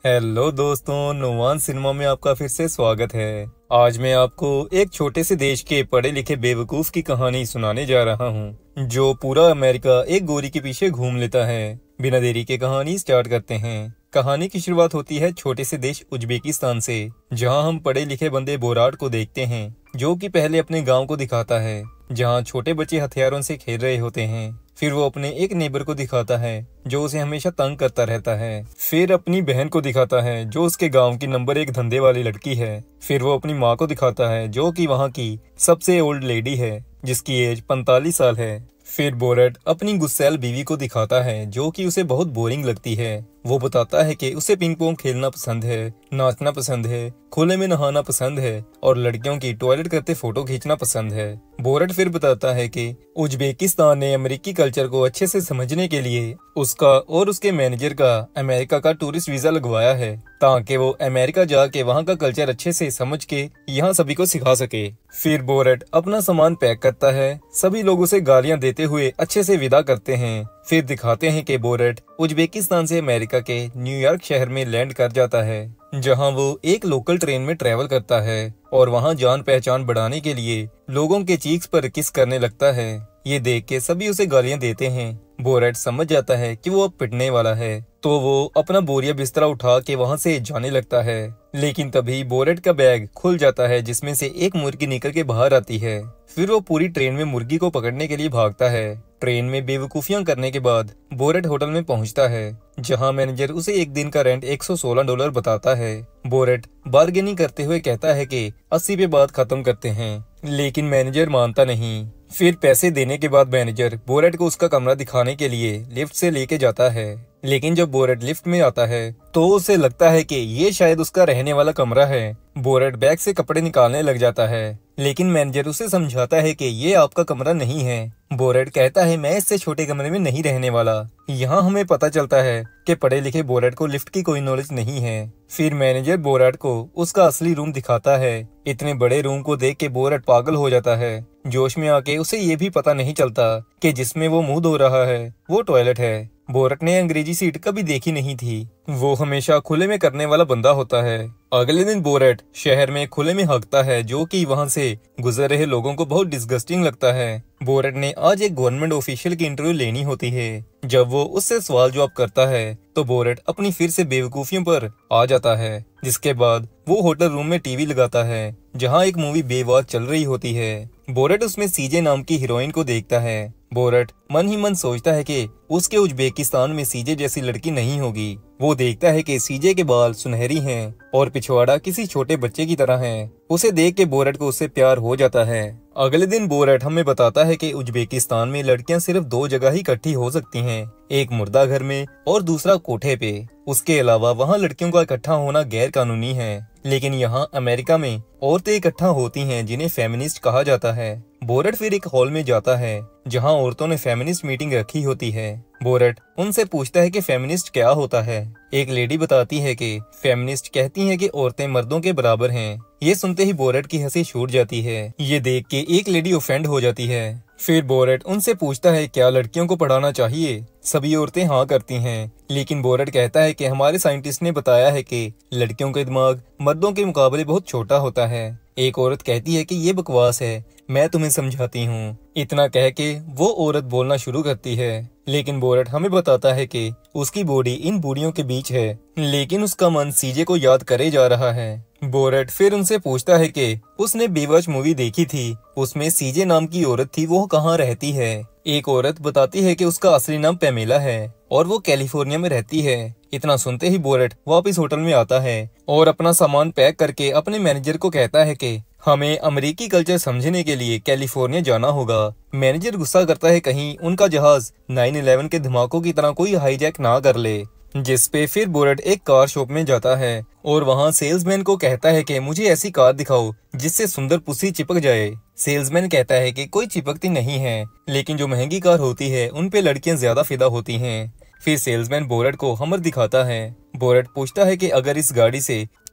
Hello दोस्तों, Numan cinema में आपका फिर से स्वागत है। आज मैं आपको एक छोटे से देश के पढ़े लिखे बेवकूफ की कहानी सुनाने जा रहा हूँ, जो पूरा अमेरिका एक गोरी के पीछे घूम लेता है। बिना देरी के कहानी स्टार्ट करते हैं। कहानी की शुरुआत होती है छोटे से देश उज्बेकिस्तान से, जहाँ हम पढ़े लिखे बंदे बोराट को देखते हैं, जो कि पहले अपने गांव को दिखाता है, जहाँ छोटे बच्चे हथियारों से खेल रहे होते हैं। फिर वो अपने एक नेबर को दिखाता है, जो उसे हमेशा तंग करता रहता है। फिर अपनी बहन को दिखाता है, जो उसके गांव की नंबर 1 धंधे वाली लड़की है। फिर वो अपनी माँ को दिखाता है, जो कि वहाँ की सबसे ओल्ड लेडी है, जिसकी एज 45 साल है। फिर बोरट अपनी गुस्सैल बीवी को दिखाता है, जो कि उसे बहुत बोरिंग लगती है। वो बताता है कि उसे पिंग पोंग खेलना पसंद है, नाचना पसंद है, खुले में नहाना पसंद है और लड़कियों की टॉयलेट करते फोटो खींचना पसंद है। बोरट फिर बताता है कि उज्बेकिस्तान ने अमेरिकी कल्चर को अच्छे से समझने के लिए उसका और उसके मैनेजर का अमेरिका का टूरिस्ट वीजा लगवाया है, ताकि वो अमेरिका जाके वहाँ का कल्चर अच्छे से समझ के यहाँ सभी को सिखा सके। फिर बोरट अपना सामान पैक करता है, सभी लोग उसे गालियां देते हुए अच्छे से विदा करते हैं। फिर दिखाते हैं कि बोरट उज्बेकिस्तान से अमेरिका के न्यूयॉर्क शहर में लैंड कर जाता है, जहां वो एक लोकल ट्रेन में ट्रेवल करता है और वहां जान पहचान बढ़ाने के लिए लोगों के चीक्स पर किस करने लगता है। ये देख के सभी उसे गालियां देते हैं। बोरट समझ जाता है कि वो अब पिटने वाला है, तो वो अपना बोरिया बिस्तरा उठा के वहां से जाने लगता है। लेकिन तभी बोरट का बैग खुल जाता है, जिसमें से एक मुर्गी निकल के बाहर आती है। फिर वो पूरी ट्रेन में मुर्गी को पकड़ने के लिए भागता है। ट्रेन में बेवकूफियां करने के बाद बोरट होटल में पहुंचता है, जहां मैनेजर उसे एक दिन का रेंट $116 बताता है। बोरट बार्गेनिंग करते हुए कहता है कि 80 पे बात खत्म करते हैं, लेकिन मैनेजर मानता नहीं। फिर पैसे देने के बाद मैनेजर बोरट को उसका कमरा दिखाने के लिए लिफ्ट से लेके जाता है। लेकिन जब बोरट लिफ्ट में आता है तो उसे लगता है कि ये शायद उसका रहने वाला कमरा है। बोरट बैग से कपड़े निकालने लग जाता है, लेकिन मैनेजर उसे समझाता है कि ये आपका कमरा नहीं है। बोरट कहता है, मैं इससे छोटे कमरे में नहीं रहने वाला। यहाँ हमें पता चलता है कि पढ़े लिखे बोरट को लिफ्ट की कोई नॉलेज नहीं है। फिर मैनेजर बोरट को उसका असली रूम दिखाता है। इतने बड़े रूम को देख के बोरट पागल हो जाता है। जोश में आके उसे ये भी पता नहीं चलता कि जिसमें वो मुंह धो रहा है वो टॉयलेट है। बोरट ने अंग्रेजी सीट कभी देखी नहीं थी। वो हमेशा खुले में करने वाला बंदा होता है। अगले दिन बोरट शहर में खुले में हकता है, जो कि वहां से गुजर रहे लोगों को बहुत डिस्गस्टिंग लगता है। बोरट ने आज एक गवर्नमेंट ऑफिशियल की इंटरव्यू लेनी होती है। जब वो उससे सवाल जवाब करता है तो बोरट अपनी फिर से बेवकूफियों पर आ जाता है, जिसके बाद वो होटल रूम में टीवी लगाता है, जहाँ एक मूवी बेवाज चल रही होती है। बोरट उसमें सीजे नाम की हीरोइन को देखता है। बोरट मन ही मन सोचता है कि उसके उज्बेकिस्तान में सीजे जैसी लड़की नहीं होगी। वो देखता है कि सीजे के बाल सुनहरी हैं और पिछवाड़ा किसी छोटे बच्चे की तरह है। उसे देख के बोरट को उससे प्यार हो जाता है। अगले दिन बोरट हमें बताता है कि उज्बेकिस्तान में लड़कियां सिर्फ 2 जगह ही इकट्ठी हो सकती हैं, एक मुर्दा घर में और दूसरा कोठे पे। उसके अलावा वहाँ लड़कियों का इकट्ठा होना गैर कानूनी है। लेकिन यहाँ अमेरिका में औरतें इकट्ठा होती हैं, जिन्हें फेमिनिस्ट कहा जाता है। बोरट फिर एक हॉल में जाता है, जहाँ औरतों ने फेमिनिस्ट मीटिंग रखी होती है। बोरट उनसे पूछता है कि फेमिनिस्ट क्या होता है। एक लेडी बताती है कि फेमिनिस्ट कहती हैं कि औरतें मर्दों के बराबर हैं। ये सुनते ही बोरट की हंसी छूट जाती है। ये देख के एक लेडी ऑफेंड हो जाती है। फिर बोरट उनसे पूछता है, क्या लड़कियों को पढ़ाना चाहिए? सभी औरतें हाँ करती हैं, लेकिन बोरट कहता है कि हमारे साइंटिस्ट ने बताया है कि लड़कियों का दिमाग मर्दों के मुकाबले बहुत छोटा होता है। एक औरत कहती है कि ये बकवास है, मैं तुम्हें समझाती हूँ। इतना कह के वो औरत बोलना शुरू करती है, लेकिन बोरट हमें बताता है कि उसकी बॉडी इन बूढ़ियों के बीच है, लेकिन उसका मन सीजे को याद करे जा रहा है। बोरट फिर उनसे पूछता है कि उसने बेवॉच मूवी देखी थी, उसमें सीजे नाम की औरत थी, वो कहाँ रहती है। एक औरत बताती है कि उसका असली नाम पैमेला है और वो कैलिफोर्निया में रहती है। इतना सुनते ही बोरट वापस होटल में आता है और अपना सामान पैक करके अपने मैनेजर को कहता है कि हमें अमेरिकी कल्चर समझने के लिए कैलिफोर्निया जाना होगा। मैनेजर गुस्सा करता है कहीं उनका जहाज 9/11 के धमाकों की तरह कोई हाईजैक ना कर ले। जिस पे फिर बोरट एक कार शॉप में जाता है और वहाँ सेल्समैन को कहता है कि मुझे ऐसी कार दिखाओ जिससे सुंदर पुसी चिपक जाए। सेल्समैन कहता है कि कोई चिपकती नहीं है, लेकिन जो महंगी कार होती है उन पे लड़कियां ज्यादा फिदा होती हैं। फिर सेल्समैन बोरट को हमर दिखाता है। बोरट पूछता है कि अगर इस गाड़ी से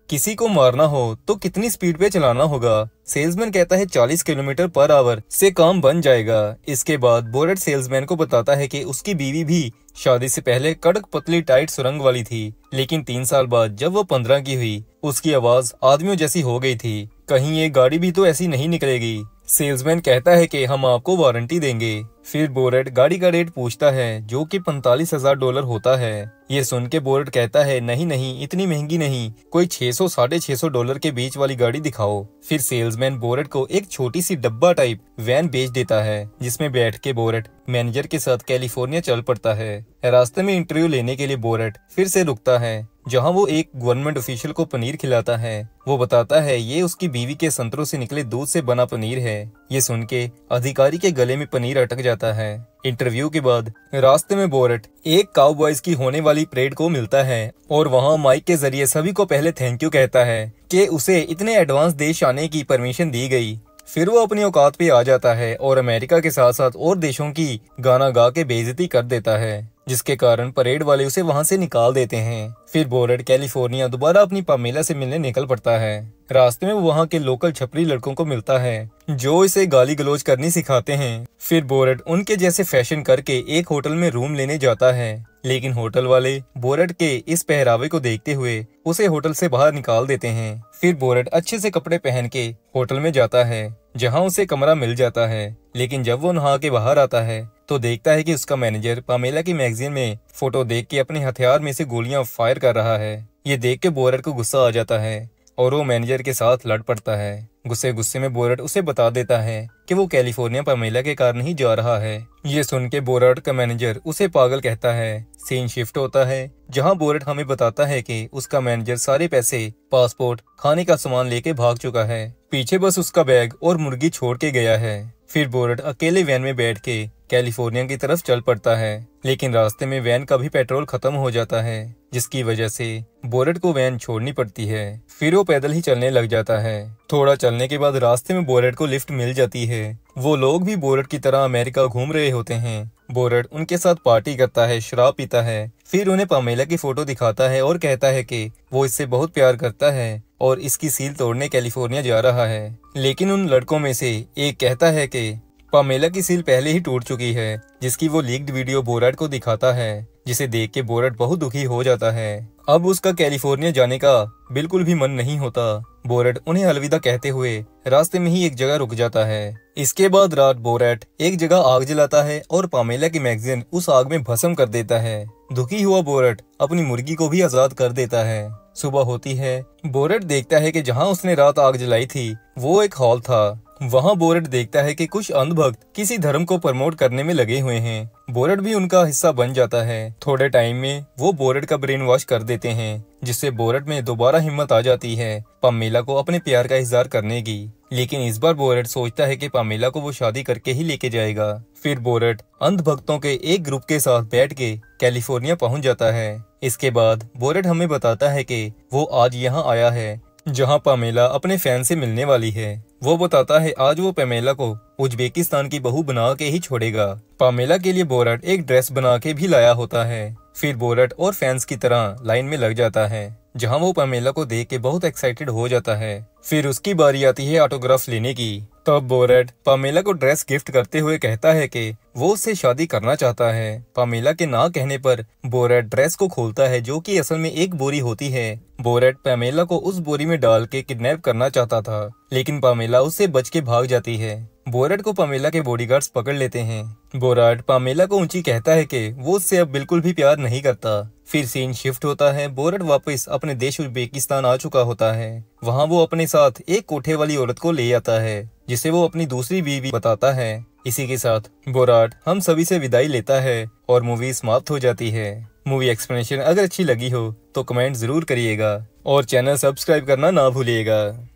किसी को मारना हो तो कितनी स्पीड पे चलाना होगा? सेल्समैन कहता है 40 किलोमीटर पर आवर से काम बन जाएगा। इसके बाद बोरेट सेल्समैन को बताता है कि उसकी बीवी भी शादी से पहले कड़क पतली टाइट सुरंग वाली थी, लेकिन 3 साल बाद जब वो 15 की हुई उसकी आवाज आदमियों जैसी हो गई थी। कहीं ये गाड़ी भी तो ऐसी नहीं निकलेगी। सेल्समैन कहता है कि हम आपको वारंटी देंगे। फिर बोरेट गाड़ी का रेट पूछता है जो कि $45,000 होता है। ये सुन के बोरेट कहता है नहीं नहीं, इतनी महंगी नहीं, कोई $600-650 के बीच वाली गाड़ी दिखाओ। फिर सेल्समैन बोरेट को एक छोटी सी डब्बा टाइप वैन बेच देता है, जिसमें बैठ के बोरेट मैनेजर के साथ कैलिफोर्निया चल पड़ता है। रास्ते में इंटरव्यू लेने के लिए बोरेट फिर से रुकता है, जहां वो एक गवर्नमेंट ऑफिशियल को पनीर खिलाता है। वो बताता है ये उसकी बीवी के संतरों से निकले दूध से बना पनीर है। ये सुन के अधिकारी के गले में पनीर अटक जाता है। इंटरव्यू के बाद रास्ते में बोरेट एक काउबॉयज की होने वाली परेड को मिलता है और वहां माइक के जरिए सभी को पहले थैंक यू कहता है कि उसे इतने एडवांस देश आने की परमिशन दी गई। फिर वो अपनी औकात पे आ जाता है और अमेरिका के साथ साथ और देशों की गाना गा के बेइज्जती कर देता है, जिसके कारण परेड वाले उसे वहां से निकाल देते हैं। फिर बोरेट कैलिफोर्निया दोबारा अपनी पामेला से मिलने निकल पड़ता है। रास्ते में वो वहाँ के लोकल छपरी लड़कों को मिलता है जो इसे गाली गलौज करनी सिखाते हैं। फिर बोरेट उनके जैसे फैशन करके एक होटल में रूम लेने जाता है, लेकिन होटल वाले बोरेट के इस पहरावे को देखते हुए उसे होटल से बाहर निकाल देते हैं। फिर बोरेट अच्छे से कपड़े पहन के होटल में जाता है, जहां उसे कमरा मिल जाता है। लेकिन जब वो नहा के बाहर आता है तो देखता है कि उसका मैनेजर पामेला की मैगजीन में फोटो देख के अपने हथियार में से गोलियां फायर कर रहा है। ये देख के बोरेट को गुस्सा आ जाता है और वो मैनेजर के साथ लड़ पड़ता है। गुस्से में बोरेट उसे बता देता है कि वो कैलिफोर्निया पामेला के कारण ही जा रहा है। ये सुन के बोरेट का मैनेजर उसे पागल कहता है। सीन शिफ्ट होता है, जहां बोरेट हमें बताता है कि उसका मैनेजर सारे पैसे, पासपोर्ट, खाने का सामान लेके भाग चुका है। पीछे बस उसका बैग और मुर्गी छोड़ के गया है। फिर बोरेट अकेले वैन में बैठ के कैलिफोर्निया की तरफ चल पड़ता है, लेकिन रास्ते में वैन का भी पेट्रोल खत्म हो जाता है, जिसकी वजह से बोरेट को वैन छोड़नी पड़ती है। फिर वो पैदल ही चलने लग जाता है। थोड़ा चलने के बाद रास्ते में बोरेट को लिफ्ट मिल जाती है। वो लोग भी बोरेट की तरह अमेरिका घूम रहे होते हैं। बोरेट उनके साथ पार्टी करता है, शराब पीता है। फिर उन्हें पामेला की फोटो दिखाता है और कहता है कि वो इससे बहुत प्यार करता है और इसकी सील तोड़ने कैलिफोर्निया जा रहा है। लेकिन उन लड़कों में से एक कहता है कि पामेला की सील पहले ही टूट चुकी है, जिसकी वो लीक्ड वीडियो बोरेट को दिखाता है, जिसे देख के बोरेट बहुत दुखी हो जाता है। अब उसका कैलिफोर्निया जाने का बिल्कुल भी मन नहीं होता। बोरेट उन्हें अलविदा कहते हुए रास्ते में ही एक जगह रुक जाता है। इसके बाद रात बोरेट एक जगह आग जलाता है और पामेला की मैगजीन उस आग में भस्म कर देता है। दुखी हुआ बोरेट अपनी मुर्गी को भी आजाद कर देता है। सुबह होती है। बोरेट देखता है कि जहां उसने रात आग जलाई थी वो एक हॉल था। वहां बोरेट देखता है कि कुछ अंधभक्त किसी धर्म को प्रमोट करने में लगे हुए हैं। बोरेट भी उनका हिस्सा बन जाता है। थोड़े टाइम में वो बोरेट का ब्रेन वॉश कर देते हैं, जिससे बोरेट में दोबारा हिम्मत आ जाती है पामेला को अपने प्यार का इजहार करने की। लेकिन इस बार बोरेट सोचता है कि पामेला को वो शादी करके ही लेके जाएगा। फिर बोरेट अंधभक्तों के एक ग्रुप के साथ बैठ के कैलिफोर्निया पहुंच जाता है। इसके बाद बोरेट हमें बताता है कि वो आज यहाँ आया है, जहां पामेला अपने फैन से मिलने वाली है। वो बताता है आज वो पामेला को उज्बेकिस्तान की बहू बना के ही छोड़ेगा। पामेला के लिए बोरेट एक ड्रेस बना के भी लाया होता है। फिर बोरेट और फैंस की तरह लाइन में लग जाता है, जहां वो पामेला को देख के बहुत एक्साइटेड हो जाता है। फिर उसकी बारी आती है ऑटोग्राफ लेने की। तब बोरेट पामेला को ड्रेस गिफ्ट करते हुए कहता है कि वो उससे शादी करना चाहता है। पामेला के ना कहने पर बोरेट ड्रेस को खोलता है, जो कि असल में एक बोरी होती है। बोरेट पामेला को उस बोरी में डाल के किडनैप करना चाहता था, लेकिन पामेला उससे बच के भाग जाती है। बोरेट को पामेला के बॉडीगार्ड्स पकड़ लेते हैं। बोरेट पामेला को ऊंची कहता है कि वो उससे अब बिल्कुल भी प्यार नहीं करता। फिर सीन शिफ्ट होता है। बोरेट वापस अपने देश उज्बेकिस्तान आ चुका होता है। वहाँ वो अपने साथ एक कोठे वाली औरत को ले आता है, जिसे वो अपनी दूसरी बीवी बताता है। इसी के साथ बोरेट हम सभी से विदाई लेता है और मूवी समाप्त हो जाती है। मूवी एक्सप्लेनेशन अगर अच्छी लगी हो तो कमेंट जरूर करिएगा और चैनल सब्सक्राइब करना ना भूलिएगा।